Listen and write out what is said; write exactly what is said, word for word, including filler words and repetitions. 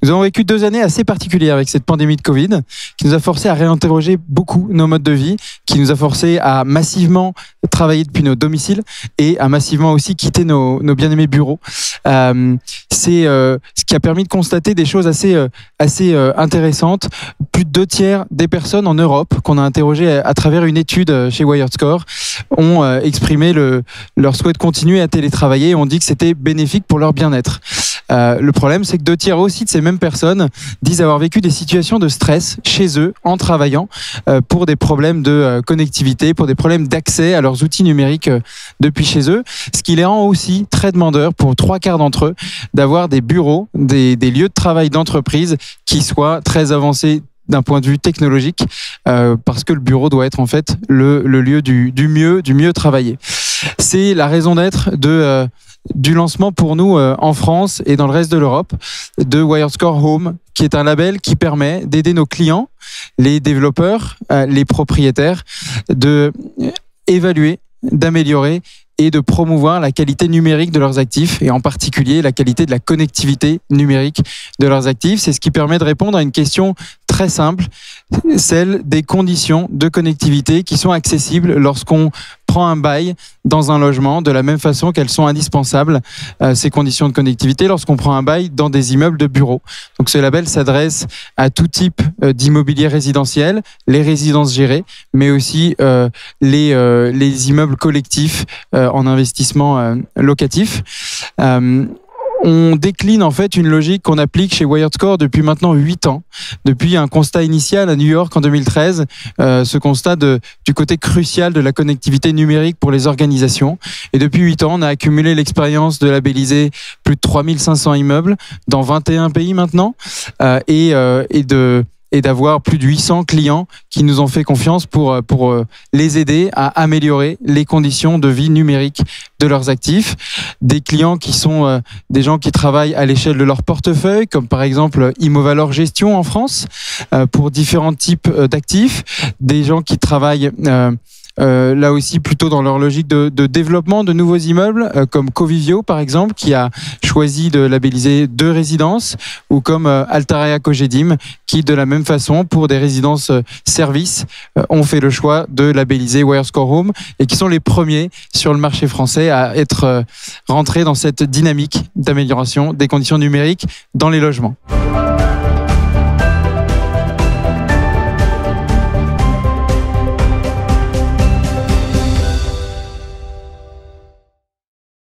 Nous avons vécu deux années assez particulières avec cette pandémie de Covid qui nous a forcé à réinterroger beaucoup nos modes de vie, qui nous a forcé à massivement travailler depuis nos domiciles et à massivement aussi quitter nos, nos bien-aimés bureaux. Euh, c'est euh, ce qui a permis de constater des choses assez, euh, assez euh, intéressantes. Plus de deux tiers des personnes en Europe qu'on a interrogées à, à travers une étude chez WiredScore ont euh, exprimé le, leur souhait de continuer à télétravailler et ont dit que c'était bénéfique pour leur bien-être. Euh, le problème, c'est que deux tiers aussi de ces mêmes personnes disent avoir vécu des situations de stress chez eux en travaillant euh, pour des problèmes de euh, connectivité, pour des problèmes d'accès à leurs outils numériques euh, depuis chez eux, ce qui les rend aussi très demandeurs pour trois quarts d'entre eux d'avoir des bureaux, des, des lieux de travail d'entreprise qui soient très avancés d'un point de vue technologique, euh, parce que le bureau doit être en fait le, le lieu du, du mieux, du mieux travailler. C'est la raison d'être de euh, du lancement pour nous euh, en France et dans le reste de l'Europe de WiredScore Home, qui est un label qui permet d'aider nos clients, les développeurs, euh, les propriétaires, de euh, évaluer, d'améliorer et de promouvoir la qualité numérique de leurs actifs et en particulier la qualité de la connectivité numérique de leurs actifs. C'est ce qui permet de répondre à une question très simple, celle des conditions de connectivité qui sont accessibles lorsqu'on prend un bail dans un logement, de la même façon qu'elles sont indispensables, euh, ces conditions de connectivité, lorsqu'on prend un bail dans des immeubles de bureaux. Donc ce label s'adresse à tout type euh, d'immobilier résidentiel, les résidences gérées, mais aussi euh, les, euh, les immeubles collectifs euh, en investissement euh, locatif. Euh, On décline en fait une logique qu'on applique chez WiredScore depuis maintenant huit ans, depuis un constat initial à New York en deux mille treize, euh, ce constat de, du côté crucial de la connectivité numérique pour les organisations. Et depuis huit ans, on a accumulé l'expérience de labelliser plus de trois mille cinq cents immeubles dans vingt et un pays maintenant, euh, et, euh, et de et d'avoir plus de huit cents clients qui nous ont fait confiance pour, pour les aider à améliorer les conditions de vie numérique de leurs actifs. Des clients qui sont euh, des gens qui travaillent à l'échelle de leur portefeuille, comme par exemple Immovalor Gestion en France, euh, pour différents types euh, d'actifs. Des gens qui travaillent... Euh, Euh, là aussi plutôt dans leur logique de, de développement de nouveaux immeubles, euh, comme Covivio par exemple, qui a choisi de labelliser deux résidences, ou comme euh, Altarea Cogedim, qui de la même façon, pour des résidences euh, services, euh, ont fait le choix de labelliser WiredScore Home, et qui sont les premiers sur le marché français à être euh, rentrés dans cette dynamique d'amélioration des conditions numériques dans les logements.